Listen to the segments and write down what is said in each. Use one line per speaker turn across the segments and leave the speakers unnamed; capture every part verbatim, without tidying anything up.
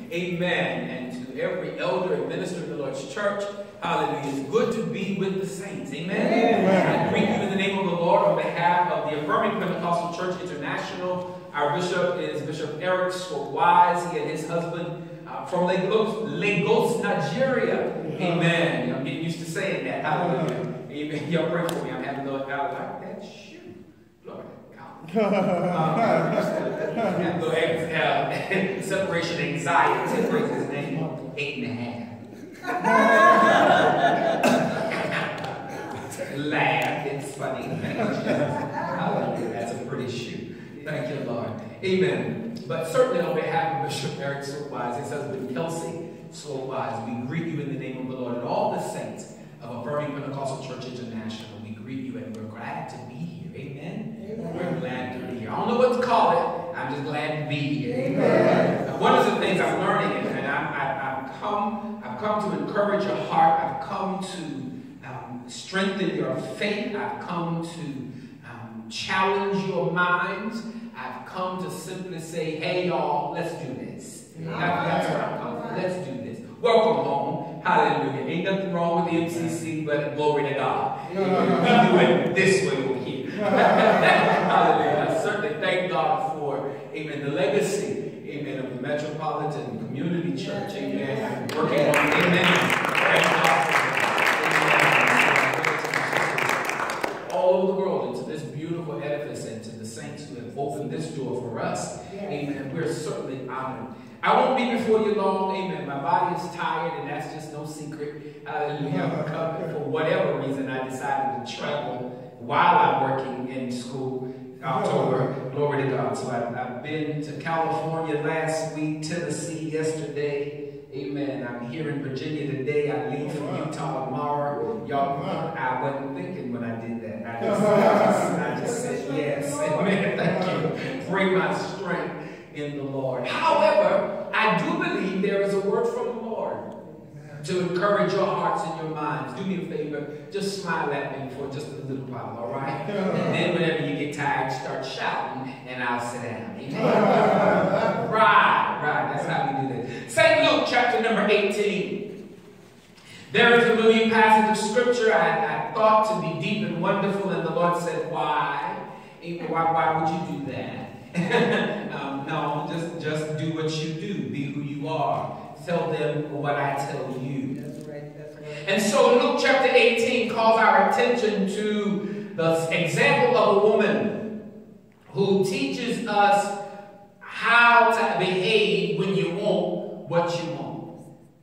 Amen. And to every elder and minister in the Lord's church, hallelujah. It's good to be with the saints. Amen. Amen. I greet you in the name of the Lord on behalf of the Affirming Pentecostal Church International. Our bishop is Bishop Eric Wise. He and his husband uh, from Lagos, Lagos, Nigeria. Amen. I'm getting used to saying that. Hallelujah. Amen. Y'all pray for me. I'm having a little I like that. Shoot. Glory to God. um, have a little uh, separation anxiety. Praise his name. Eight and a half. Laugh. It's funny. Hallelujah. That's a pretty shoe. Thank you, Lord. Amen. But certainly on behalf of Bishop Eric Wise, his husband Kelsey Wise, we greet you in the name of the Lord and all the saints of Affirming Pentecostal Church International. We greet you and we're glad to be here. Amen. Amen. We're glad to be here. I don't know what to call it. I'm just glad to be here. Amen. Uh, one of the things I'm learning, and I, I, I've come, I've come to encourage your heart. I've come to um, strengthen your faith. I've come to um, challenge your minds. I've come to simply say, hey, y'all, let's do this. That, that's what I've come for. Let's do this. Welcome home. Hallelujah. Ain't nothing wrong with the M C C, but glory to God. We do it this way over here. Hallelujah. I certainly thank God for, amen, the legacy, amen, of the Metropolitan Community Church. Amen. I'm working on it. Amen. Thank God for it. All over the world, into this beautiful edifice, and to the saints who have opened this door for us. Amen. We're certainly honored. I won't be before you long, amen. My body is tired, and that's just no secret. Hallelujah. I'm coming for whatever reason I decided to travel while I'm working in school. October, glory to God. So I've, I've been to California last week, Tennessee yesterday. Amen. I'm here in Virginia today. I leave for Utah tomorrow. Y'all, I wasn't thinking when I did that. I just, I just, I just said yes. Amen. Thank you. Bring my strength in the Lord. However, I do believe there is a word from the Lord to encourage your hearts and your minds. Do me a favor, just smile at me for just a little while, all right? And then whenever you get tired, start shouting, and I'll sit down. Amen. Right, right, that's how we do this. Saint Luke chapter number eighteen. There is a familiar passage of scripture I, I thought to be deep and wonderful, and the Lord said, why? Why, why would you do that? um, no, just, just do what you do. Be who you are. Tell them what I tell you. That's right, that's right. And so Luke chapter eighteen calls our attention to the example of a woman who teaches us how to behave when you want what you want.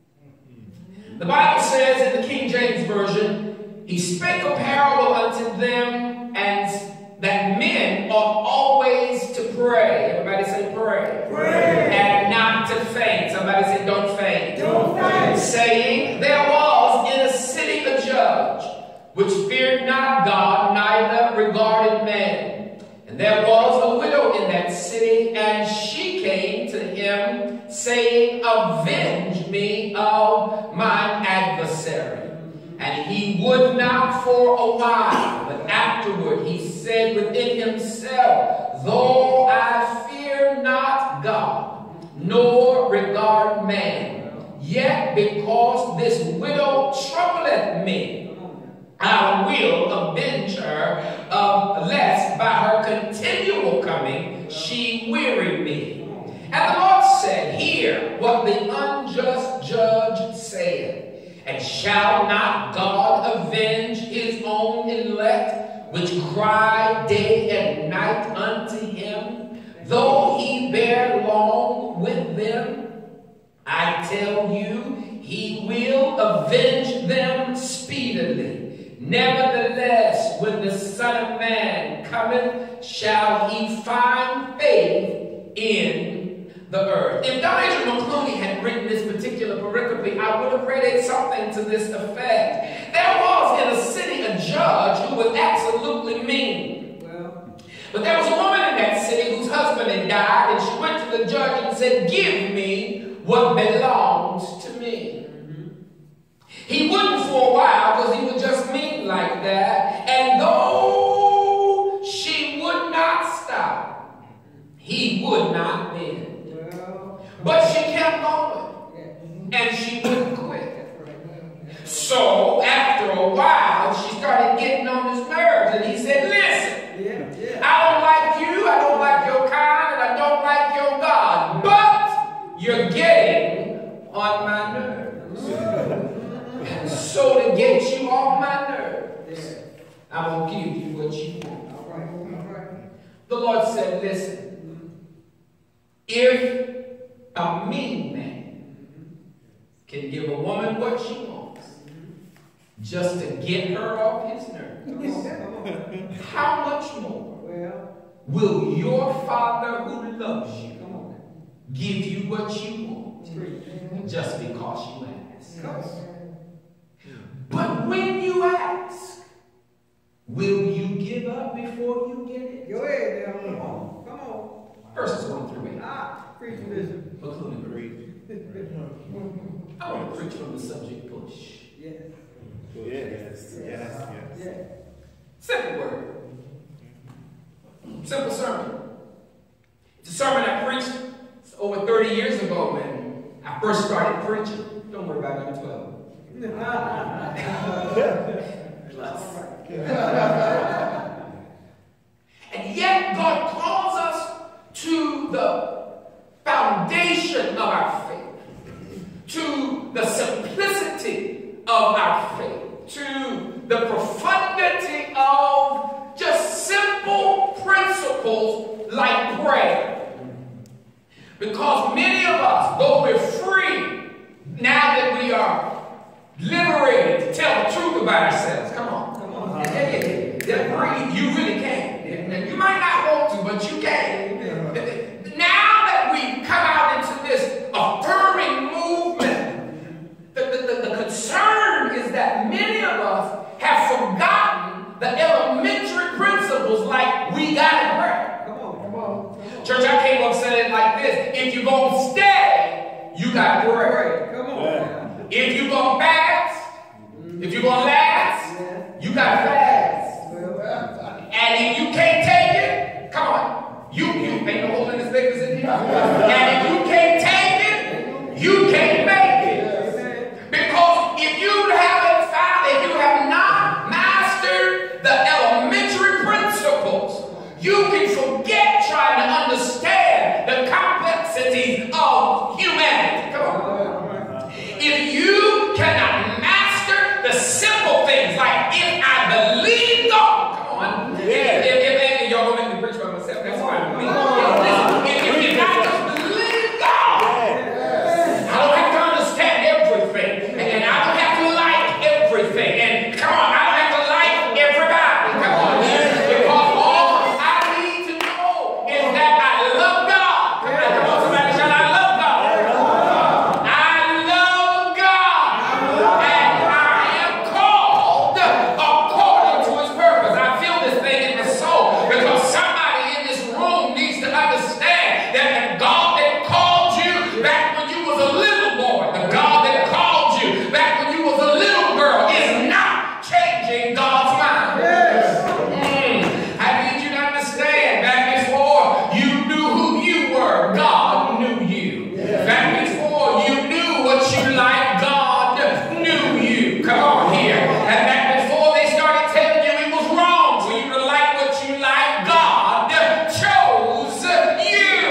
The Bible says in the King James Version, he spake a parable unto them, and that men ought always to pray. Everybody say pray. Pray. And not to faint. Somebody say don't faint. Don't faint. Saying, there was in a city a judge, which feared not God, neither regarded man. And there was a widow in that city, and she came to him, saying, avenge me of mine adversary. And he would not for a while, but afterward he said within himself, though I fear not God, nor regard man, yet because this widow troubleth me, I will avenge her, uh, lest by her continual coming she weary me. And the Lord said, hear what the unjust judge saith. And shall not God avenge his own elect, which cry day and night unto him, though he bear long with them? I tell you, he will avenge them speedily. Nevertheless, when the Son of Man cometh, shall he find faith in the earth. If Bishop McCluney had written this particular pericope, I would have read something to this effect. There was in a city a judge who was absolutely mean. Well, but there was a woman in that city whose husband had died, and she went to the judge and said, give me what belongs to me. Mm-hmm. He wouldn't for a while because he was just mean like that. And though she would not stop, he would not bend. But she kept kept going. And she wouldn't quit. So after a while, she started getting on his nerves. And he said, listen, I don't like you, I don't like your kind, and I don't like your God. But you're getting on my nerves. And so to get you on my nerves, I'm going to give you what you want. All right, all right. The Lord said, listen, if a mean man can give a woman what she wants just to get her off his nerves, how much more will your Father who loves you give you what you want just because you ask? But when you ask, will you give up before you get it?
Go ahead, now. Come on. Come on.
Verses one through eight.
Ah, preach Bishop.
McCluney, read. I want to preach from the subject push.
Yes.
Yes. Yes. Yes.
Yes.
Simple word. Simple sermon. It's a sermon I preached over thirty years ago when I first started preaching. Don't worry about it, I'm twelve. And yet God calls us to the foundation of our faith, to the simplicity of our faith, to the profundity of just simple principles like prayer. Because many of us, though we're free, now that we are liberated to tell the truth about ourselves. Come on. Come on. Yeah, yeah, yeah. That free, you really can. And you might not want to, but you can. Now that we come out into this affirming movement, the, the, the, the concern is that many of us have forgotten the elementary principles like we gotta pray.
Come on, come on.
Church, I came up saying it like this. If you're going to stay, you got to pray.
Come on. Yeah.
If you're going to fast, mm-hmm. if you're going to last, yeah. you got to fast. Well, and if you can't take it, come on. You, you ain't no holding his fingers in here. And if you can't take it, you can't make it. Because if you haven't found, if you have not mastered the elementary principles, you can forget trying to understand the complexities of humanity. Come on. If you cannot master the simple things, like if I believe God, come on. Yeah. If, if, if y'all don't make me preach by myself, that's fine with me. If, if, if I just believe God, I don't have to understand everything. And I don't have to like everything. And come on, I don't have to like everybody. Come on. Because all I need to know is that I love God. Come on, come on, somebody shout, I love God. I love God. And I am called according to his purpose. I feel this thing in my soul because somebody in this room needs to understand that the God that called you back when you was a little boy, the God that called you back when you was a little girl is not changing God's mind. Mm. I need you to understand back before you knew who you were, God knew you. Back before you knew what you liked, God knew you. Come on here. And back before they started telling you it was wrong for you to like what you like, God chose you.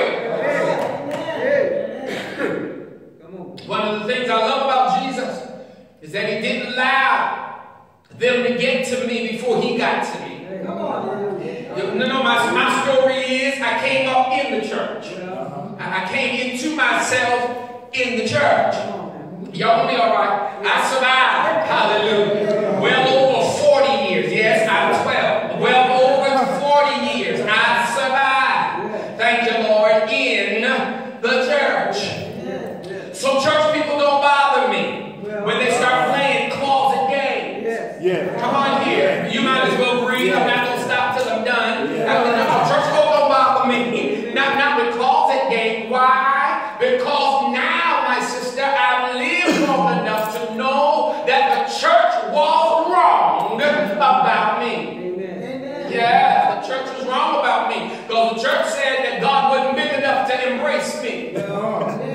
One of the things I love about Jesus is that he didn't allow them to get to me before he got to me.
Come on.
No, no, my, my story is I came up in the church. I, I came into myself in the church. Y'all gonna be all right. I survived. Hallelujah. Well over forty years. Yes, I'm twelve. Well over forty years. I survived. Thank you, Lord, in the church. So church people don't bother me when they start playing closet games.
Yeah.
Come on here. You might as well breathe. I'm not going to stop till I'm done. I mean, no, church folk don't bother me. Not, not with closet game. Why? Because now, my sister, I've lived long enough to know that the church was wrong about me.
Amen.
Yeah, the church was wrong about me. Because the church said that God wasn't big enough to embrace me.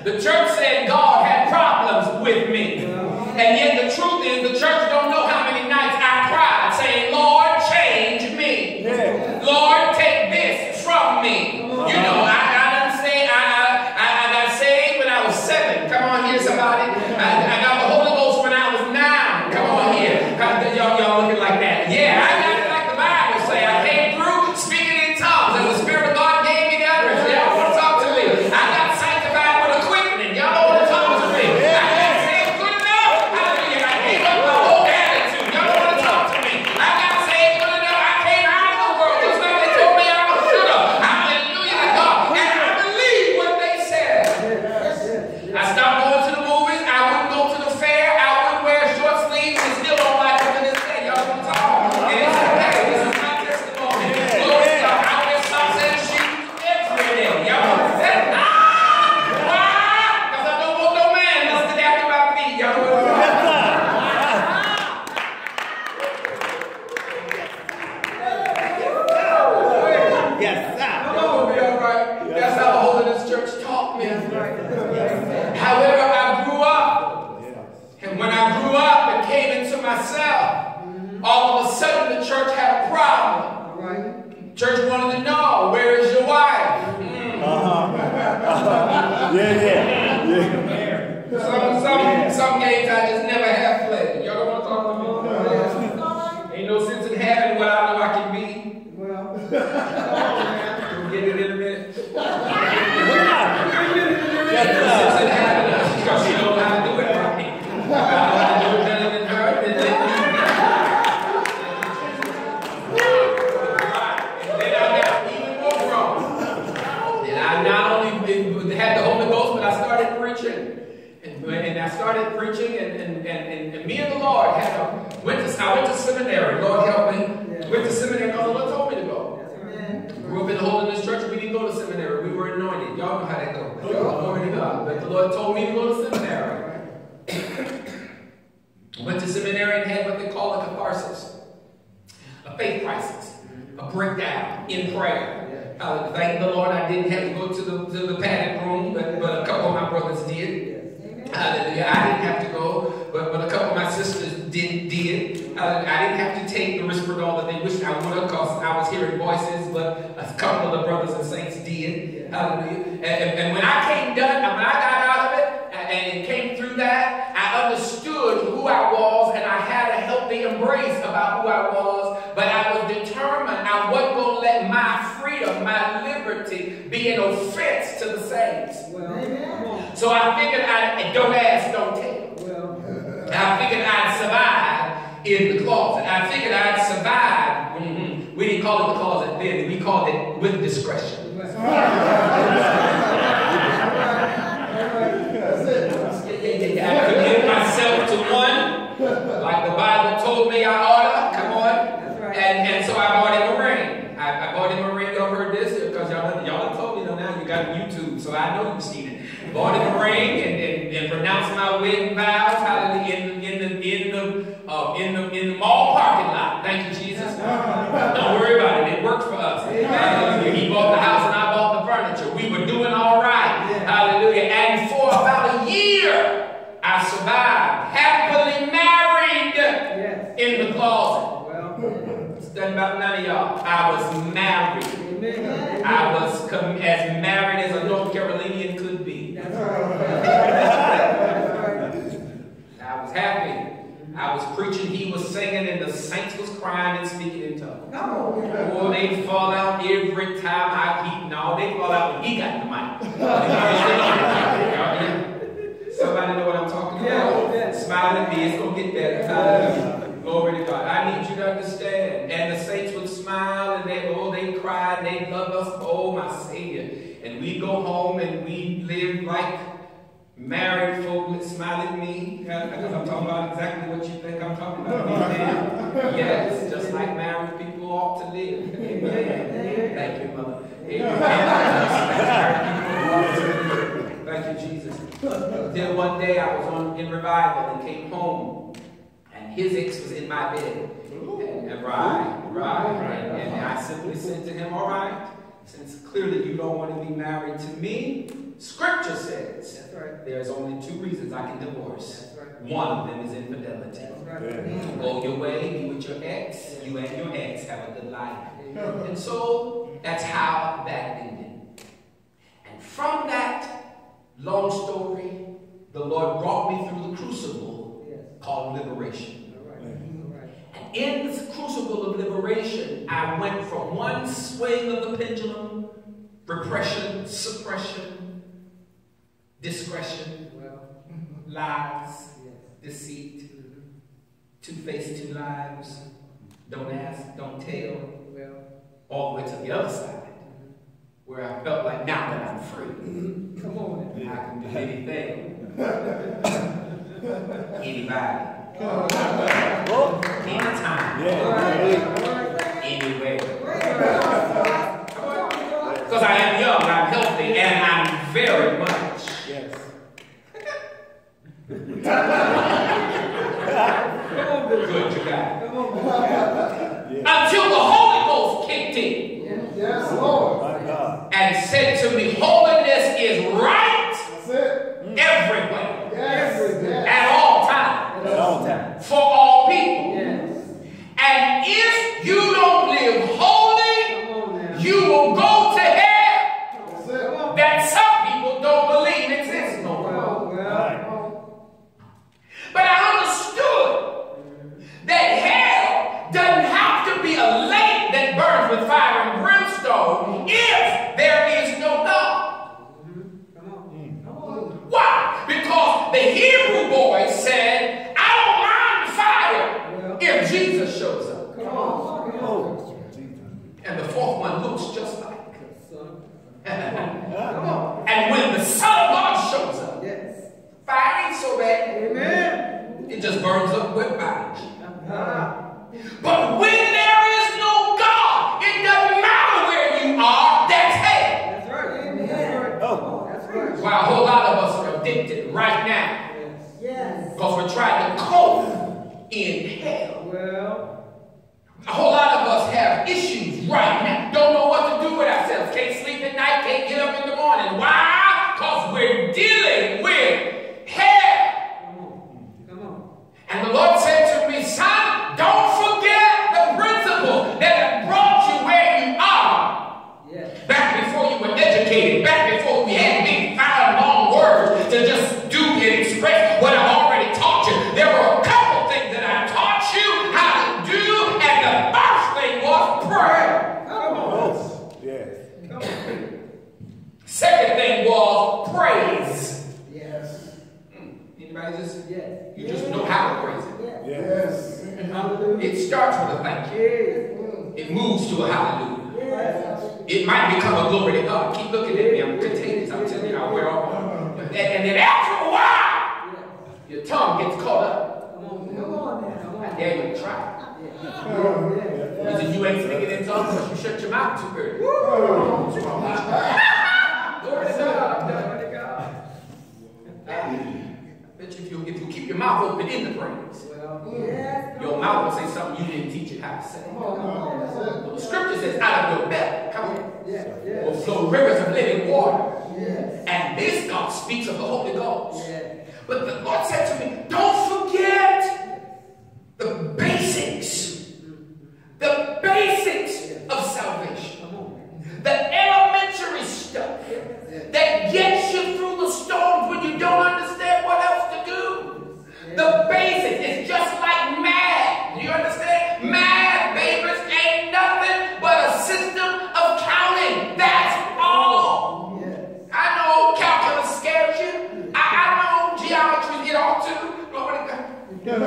The church said God had problems with me. And yet the truth is the church don't know how many nights I cried saying, Lord, change me.
Yeah.
Lord, take this from me. You know, I, I done say I, I, I got saved when I was seven. Come on here, somebody. I, I got the Holy Ghost when I was nine. Come on here. Y'all, y'all looking like that. Yeah, I got it like the Bible say. I came through speaking in tongues and the Spirit of God gave me the utterance. Y'all want to talk to me? I got sanctified with a quickening. Y'all don't want to talk to me? I got saved good enough. Hallelujah. I gave up my whole attitude. Y'all don't want to talk to me? I got saved good enough. I came out of the world just like they told me I should have. Hallelujah to God. And I believe what they said. I stopped going to the movies. I wouldn't go to the fair. I wouldn't wear short sleeves and still don't like them to this day. Y'all want to talk? And it's okay. This is my testimony. Glory to God. I wear socks and shoes every day. Y'all want to say, ah! Why? Because I don't want no man listed after my feet. Y'all want to talk?
Yes, sir.
Come on, be all right. That's how the Holiness Church taught me. However, I grew up. And when I grew up and came into myself, all of a sudden the church had a problem. Church wanted to know, where is your wife? Mm.
Uh-huh. Uh-huh. Yeah, yeah. Yeah.
Some, some, some games I just never have played. Y'all don't want to talk to me? Ain't no sense in having what I know I can be.
Well,
We'll get it in a minute.
Yes,
Ain't no
sir.
sense in having us because she don't know how to do it right. I know how to do it better than her. And then, and then I got even more wrong. And I not only had the Holy Ghost, but I started preaching. And, and I started preaching, and, and, and, and me and the Lord had a, went to, I went to seminary. Lord help me.
Yeah.
Went to seminary because the Lord told me to go.
amen.
Grew up in the Holiness Church. We didn't go to seminary. We were anointed. Y'all know how that goes. Glory to God. But the Lord told me to go to seminary. Went to seminary and had what they call a catharsis, a faith crisis, a breakdown in prayer. Uh, thank the Lord I didn't have to go to the, to the panic room, but, but a couple of my brothers did. Hallelujah. I didn't have to go, but, but a couple of my sisters did. did. Hallelujah. I didn't have to take the Risperdal that they wished I would have because I was hearing voices, but a couple of the brothers and saints did. Hallelujah. And, and, and when I came done, when I got out of it and it came through that, I understood who I was and I had a healthy embrace about who I was, but I was determined I wasn't going to let my freedom, my liberty be an offense to the saints.
Well,
So I figured I'd, don't ask, don't tell.
well,
I figured I'd survive in the closet. I figured I'd survive. Mm-hmm. We didn't call it the closet then. We called it with discretion. I commit myself to one, like the Bible told me I ought to. Come on. And, and so I bought him a ring. I, I bought him a ring. Y'all heard this? Because y'all y'all done told me though now you got YouTube, so I know you've seen it. Bought him a ring and, and, and pronounced my wedding vows. Hallelujah. In, in the in the uh, in the in the mall parking lot. Thank you, Jesus. Don't worry about it. It worked for us. Hallelujah. He bought the house and I bought the furniture. We were doing all right. Hallelujah. And for about a year, I survived. Happily married
yes.
in the closet.
Well,
It's done about none of y'all. I was married.
amen.
I was com- as married as a North Carolinian could be.
That's right. That's right.
I was happy. I was preaching, he was singing, and the saints was crying and speaking in tongues.
Come on.
Oh, they fall out every time I keep. No, they fall out when he got the mic. Somebody know what I'm talking about?
Yeah.
Smile at me, it's going to get better. Hallelujah. Glory to God. I need you to understand. And the saints would smile, and they, oh, they cried, they love us. Oh, my Savior. And we go home, and we live like married folk that smile at me, because I'm talking about exactly what you think I'm talking about. Amen. Yes, just like married people ought to live. Amen. Thank you, Mother. Amen. Thank you, Jesus. Then one day I was on in revival and came home, and his ex was in my bed. And, and right, right. And, and I simply said to him, all right, since clearly you don't want to be married to me, Scripture says
That's right.
there's only two reasons I can divorce.
That's right.
One of them is infidelity.
That's right.
Yeah.
Go your way, be with your ex, you and your ex have a good life. And so that's how that ended. And from that long story, the Lord brought me through the crucible
Yes.
called liberation.
All right. All right.
And in this crucible of liberation, I went from one swing of the pendulum, repression, suppression, discretion,
Well,
lies,
yes.
deceit, two-faced, two lives, don't ask, don't tell,
Well,
all the way to the other side, where I felt like now that I'm free,
come on.
I can do anything, anybody, anytime,
Yeah.
anywhere. Because I am young, I'm healthy, and I'm very much.
Yes.
Good, you got it.
Come on.
Until the Holy Ghost kicked in
Yes.
Lord. My God.
and said to me, holiness is right
That's it.
everywhere,
Yes. Yes.
at all times,
At all times.
for all people.
Yes.
And if you don't live holy,
Come on now.
you will go to hell.
That's it.
That some people don't believe exists no more.
Well, well.
Right.
But I understood that hell doesn't have to be a lake that burns with fire and brimstone if there is no God.
Come on.
Come on.
Why? Because the Hebrew boys said, I don't mind fire
Well.
if Jesus shows up.
Come on. Come on.
Oh.
And the fourth one looks just like.
Son.
And
Come on.
when the Son of God shows up,
Yes.
fire ain't so bad.
Amen.
It just burns up with bodies.
Ah.
But when there is no God, it doesn't matter where you are, that's hell.
That's right. Amen.
Oh.
That's right.
Why a whole lot of us are addicted right now
Yes.
because we're trying to cope in hell.
Well.
A whole lot of us have issues right now. Don't know what to do with ourselves. Can't sleep at night, can't get up in the morning. Why? Because we're dealing with hell.
Come on. Come on.
And the Lord said to me, son, don't forget the principle that have brought you where you are.
Yes.
Back before you were educated, back before we had big, fine, long words to just do and express what I've already taught you. There were a couple things that I taught you how to do, and the first thing was pray.
Come on.
Oh. Yes.
Come on.
Second thing was praise.
Yes.
Anybody just,
Yes.
you just know how to praise it.
Yes.
It starts with a thank you. It moves to a hallelujah. It might become a glory to God. Keep looking at me. I'm contagious. I'm telling you, I'll wear off. And, and then after a while, your tongue gets caught up.
Come on. Come on now. Come
I
on.
dare you to try.
Yeah.
Because you ain't speaking in tongues because you shut your mouth too early. Glory to God. Glory to God. I bet you if you, if you keep your mouth open in the praise,
Well. Yes.
your mouth will say something you didn't teach it how to say.
Come on.
Well, the scripture says, out of your belly, come on,
Yes.
will
Yes.
flow rivers of living water.
Yes.
And this God speaks of the Holy Ghost.
Yes.
But the Lord said to me, don't forget the basics. The basics of salvation.
Come on.
The elementary stuff that gets you through the storms when you don't understand what else to do. The basics is just like math. Do you understand? Math, babies, ain't nothing but a system of counting. That's all.
Yes.
I know calculus scares you. I, I know geometry get all too. Glory to God.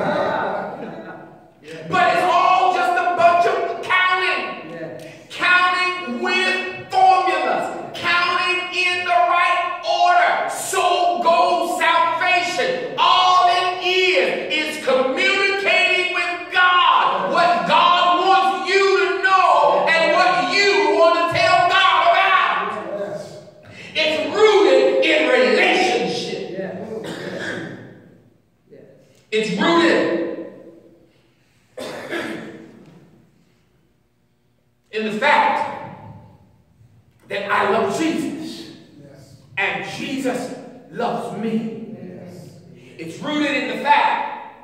But it's all just a bunch of counting.
Yes.
Counting with formulas. Counting in the right order. So goes salvation. All it is is communicating with God. What God wants you to know and what you want to tell God about. It's rooted in relationship.
Yes. Yes.
It's rooted in the fact that I love Jesus.
Yes.
And Jesus loves me. It's rooted in the fact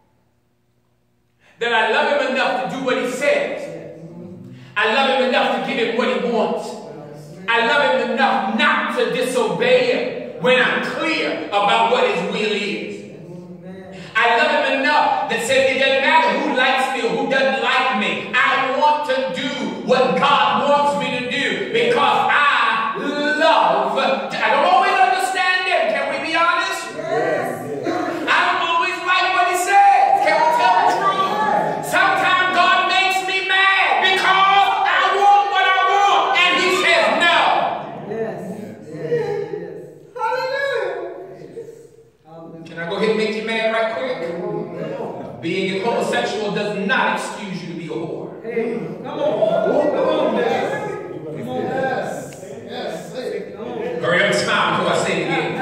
that I love him enough to do what he says. I love him enough to give him what he wants. I love him enough not to disobey him when I'm clear about what his will is. I love him enough that says it doesn't matter who likes me or who doesn't like me. I want to do what God wants me to do because I love. I don't always understand him. Can we be honest?
Yes.
I don't always like what he says. Can we tell the truth? Sometimes God makes me mad because I want what I want and he says no.
Yes. Yes. Hallelujah.
Can I go ahead and make you mad right quick? Being a homosexual does not excuse you to be a whore.
Hey, come on. Come on, yes. Come on.
Yes. Yes. Say it.
Come on.
Hurry up and smile before I say it again.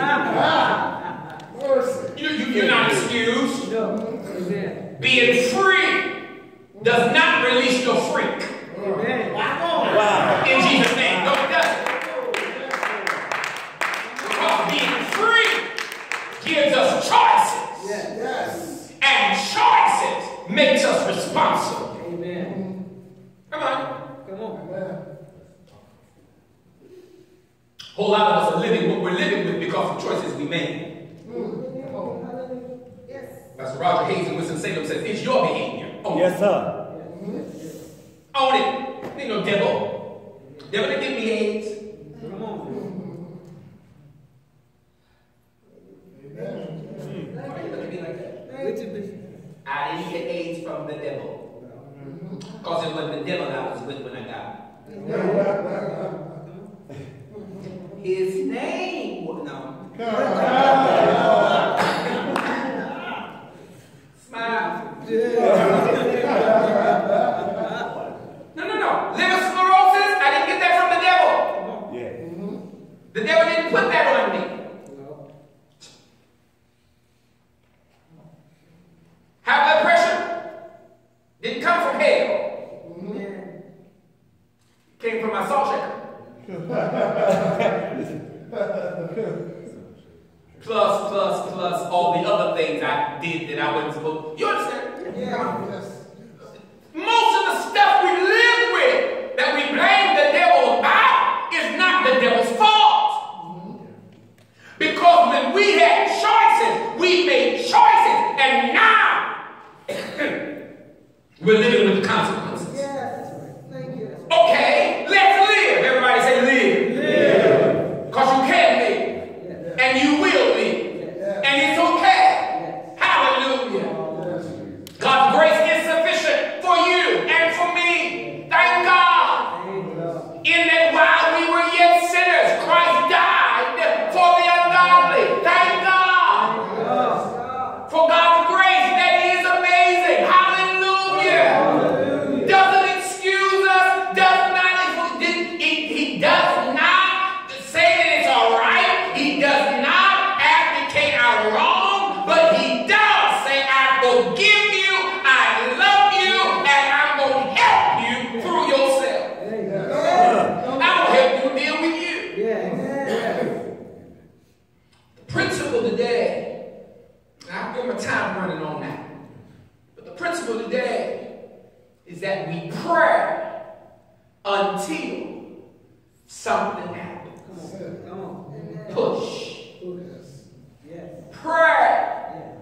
Mercy.
You, you, you're not excused.
No. Amen.
Being free does not release your freak.
Amen.
Wow.
In Jesus' name. No, it doesn't. Because being free gives us choices.
Yes.
Yes.
And choices makes us responsible.
Amen.
Come on.
Come on.
Amen.
A whole lot of us are living what we're living with because of choices we made.
Yes.
Pastor Roger Hayes in Winston-Salem says, it's your behavior. Own
Yes,
it.
sir.
Own it. Ain't no devil. Devil to give me AIDS.
Come on.
Why you look at me like that?
Which of this?
I didn't get AIDS from the devil. Because it wasn't the devil that I was with when I got it. His name was no. Smile. No, no, no. Liver sclerosis, I didn't get that from the devil.
Yeah.
The devil didn't put that on me. High blood pressure didn't come from hell.
Amen.
Came from my salt shaker. Plus, plus, plus all the other things I did that I wasn't supposed to. You understand?
Yeah.
Yes.
Most of the stuff we live with that we blame the devil about is not the devil's fault. Because when we had choices, we made choices, and now we're living with the consequences.
Yes. Thank you.
Okay, let's live. Everybody say live.
Yeah.
Because you can live.
Yes.
And you will live.
Yes.
And it's okay.
Yes.
Hallelujah. God's grace is sufficient for you and for me. Thank God.
Thank God.
In that while we were yet sinners, Christ died for the ungodly. Thank God.
Thank God.
For God's grace that is amazing. Hallelujah.
Hallelujah.
Doesn't excuse us. Does not. He, he does not say that it's all right. He does not abdicate our wrong, but he does say, I forgive you, I love you, and I'm going to help you through yourself.
Thank God.
I will help you deal with you.
Yes.
The principle today, I feel my time running on that, but the principle today is that we pray until something happens.
Come on.
Push.
Yes. Yes.
Pray
Yes.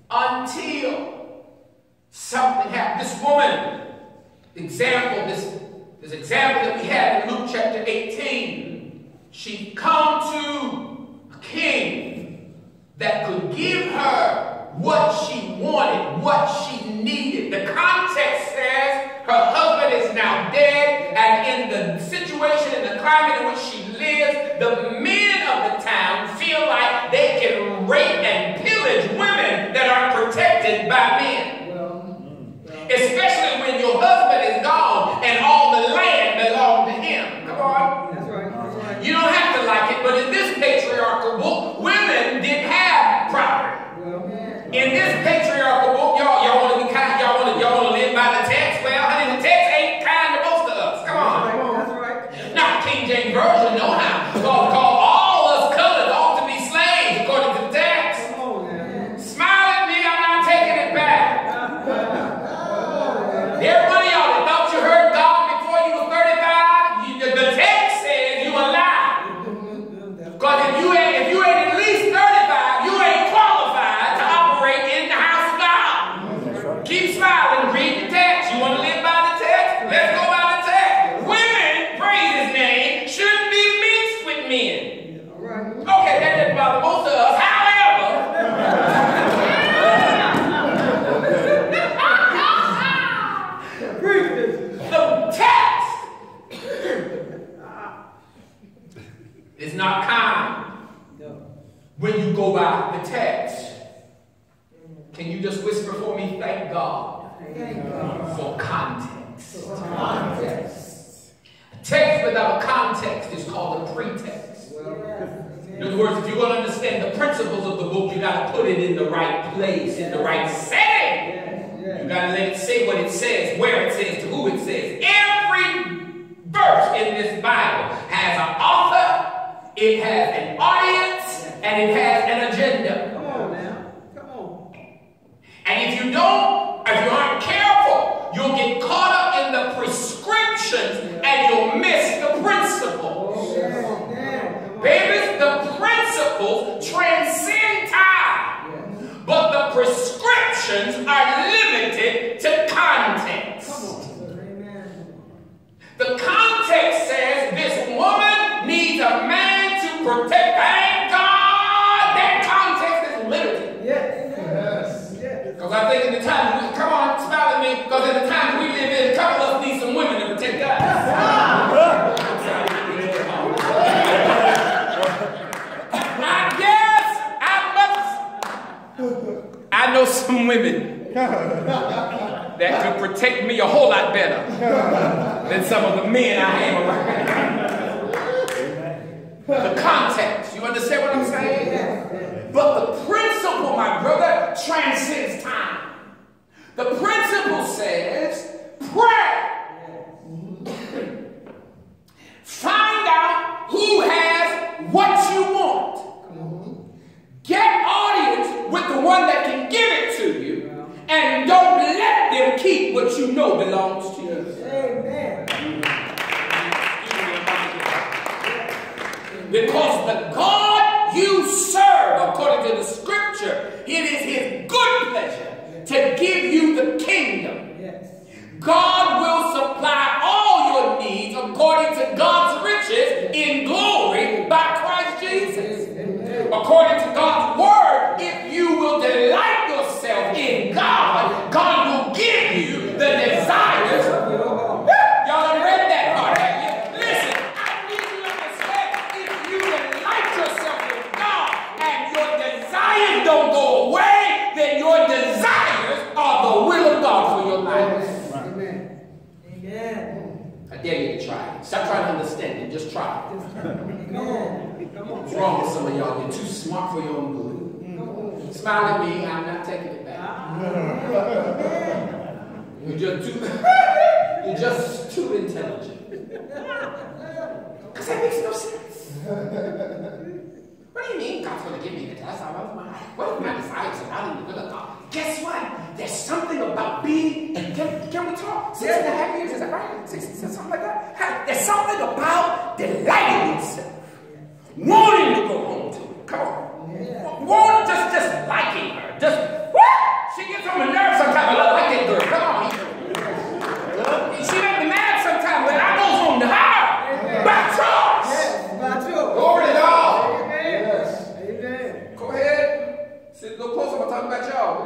until something happens. This woman, example, this, this example that we had in Luke chapter eighteen, she come to a king that could give her what she wanted, what she needed. The context says her husband is now dead, and in the situation, in the climate in which she lives, the men of the town feel like they can rape and pillage women that are protected by men.
Well,
Especially when your husband is gone and all the land belongs to him. Come on.
that's right. That's right.
You don't have to like it, but in this patriarchal book, women didn't have property.
Well,
In this patriarchal book, y'all, y'all want to be kind, y'all want to, y'all want to go by the text. Can you just whisper for me, thank God,
Thank God.
for context?
For context.
A text without a context is called a pretext. In other words, if you want to understand the principles of the book, you got to put it in the right place, in the right setting. You got to let it say what it says, where it says, to who it says. Every verse in this Bible has an author, it has an audience, and it has an agenda.
Come on now. Come on.
And if you don't, if you aren't careful, you'll get caught up in the prescriptions and you'll miss the principles. Babies, the principles transcend time, but the prescriptions are limited to context. The context says this woman needs a man to protect. Thank God that context is limited.
Yes. Yes.
Because I think in the times we, come on, smile at me, because in the times we live in, a couple of us need some women to protect us. I guess I must. I know some women that could protect me a whole lot better than some of the men I hang around. The context, you understand what I'm saying? But the principle, my brother, transcends time. The principle says, pray. Find out who has what you want. Get audience with the one that can give it to you. And don't let them keep what you know belongs to you.
Amen.
Because the God you serve, according to the scripture, it is his good pleasure to give you the kingdom.
Yes.
God will supply all your needs according to God's riches in glory by Christ Jesus.
Amen.
According to God's word, if you will delight yourself in God, God will give you the desires. Y'all have read that part, have you? Listen, I need you to understand, if you delight yourself in God and your desires don't go away, then your desires are the will of God for your life.
Amen. Amen.
I dare you to try it. Stop trying to understand it. Just try it.
Amen. Come on.
What's wrong with some of y'all? You're too smart for your own good. Smile at me. I'm not taking it back. You're just too. You're just too intelligent. Because that makes no sense. What do you mean God's going to give me the test? What if my desires are not in the will of God? Guess what? There's something about being, and can, can we talk? Six and a half years, is that right? Six, something like that? There's something about delighting yourself. Wanting to go home to her. Come on. Yeah. Want just, just liking her. Just, what? She gets on my nerves sometimes. I like that girl. Come on. She makes me mad sometimes, but I go home to her. Amen. By choice.
Yes, by choice.
Glory to God.
Amen. Yes. Amen.
Go ahead. Sit a little closer. I'm talking about y'all.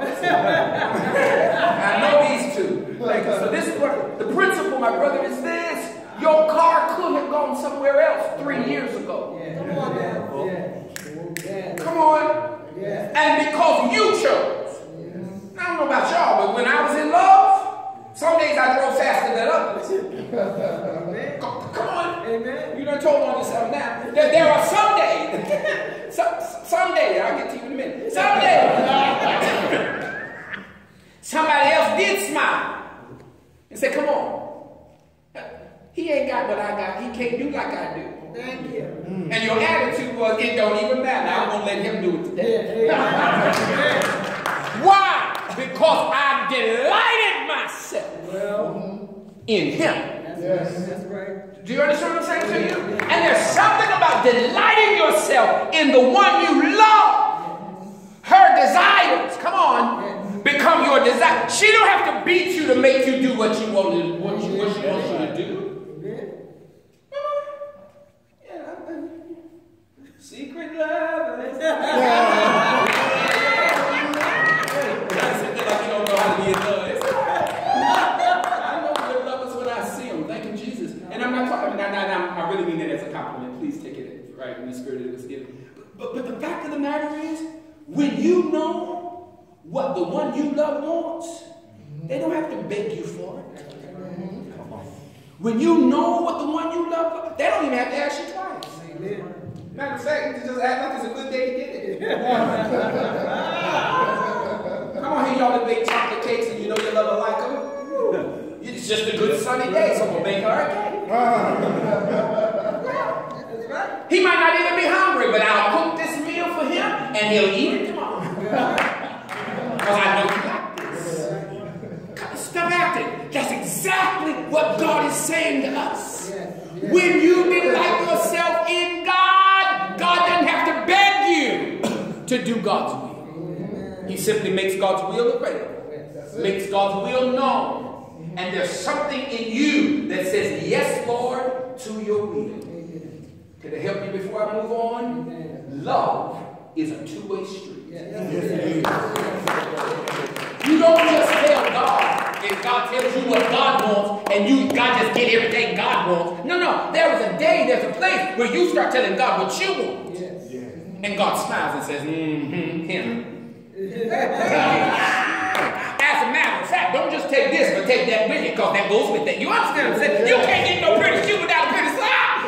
I know these two. Like, so this is what the principle, my brother, is this. Your car could have gone somewhere else three years ago.
Yeah. Come on now. Yeah.
Come on.
Yeah.
And because you chose. Yeah. I don't know about y'all, but when I was in love, some days I drove faster than others.
Amen.
Come, come on.
Amen.
You done told on yourself now. There, there are some days. some, some days, I'll get to you in a minute. Some days. Somebody else did smile and said, come on. He ain't got what I got. He can't do like I do.
Thank you.
Mm. And your attitude was, it don't even matter. I'm going to let him do it today.
Yeah.
Why? Because I delighted myself
well,
in him.
That's, yes. That's right.
Do you understand what I'm saying to you? And there's something about delighting yourself in the one you love. Her desires, come on, become your desire. She don't have to beat you to make you do what you want to, what you, what she wants you to do. Secret love. I said that like you don't know how to be in love. I know good lovers when I see them. Thank you, Jesus. And I'm not talking. I, I, I really mean that as a compliment. Please take it right in the spirit it was given. But, but but the fact of the matter is, When you know what the one you love wants, they don't have to beg you for it. When you know what the one you love, they don't even have to ask you twice. Matter of fact, you just act like it's a good day to get it. Come on, here y'all that bake chocolate cakes and you know your lover like them. It's just a good sunny day, so we'll bake her a cake. He might not even be hungry, but I'll cook this meal for him and he'll eat it tomorrow. Because I know you like this. Stop acting. That's exactly what God is saying to us. When you delight yourself in God, God doesn't have to beg you to do God's will. He simply makes God's will available, makes God's will known. And there's something in you that says, yes, Lord, to your will. Can I help you before I move on? Love is a two-way street. You don't just tell God if God tells you what God wants and you God just get everything God wants. No, no. There is a day, there's a place where you start telling God what you want. And God smiles and says, mm-hmm, him. As a matter of fact, don't just take this, but take that with you, because that goes with that. You understand what I'm saying? You can't get no pretty shoe without a pretty sock.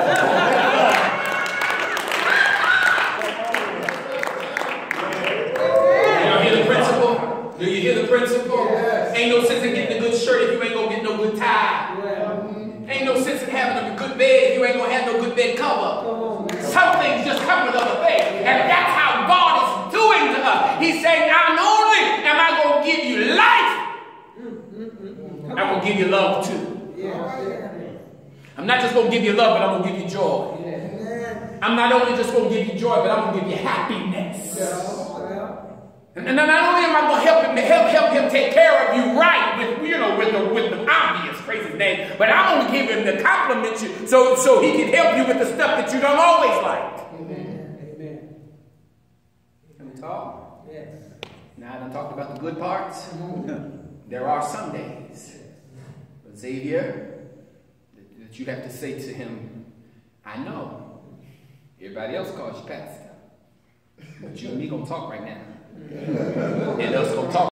You hear the principle? Do you hear the principle? Yes. Ain't no sense in getting a good shirt if you ain't gonna get no good tie. Yeah. Ain't no sense in having a good bed if you ain't gonna have no good bed cover. Some things just come with other things, and that's how God is doing to us. He's saying, "Not only am I gonna give you life, I'm gonna give you love too. I'm not just gonna give you love, but I'm gonna give you joy. I'm not only just gonna give you joy, but I'm gonna give you happiness." And not only am I going to help him help help him take care of you right with you know with the with the obvious praise his name, but I'm going to give him the compliment you so so he can help you with the stuff that you don't always like. Amen. Amen. Can we talk? Yes. Now I done talked about the good parts. There are some days, but Xavier, that you have to say to him, I know. Everybody else calls you pastor, but you and me gonna talk right now. And us gonna talk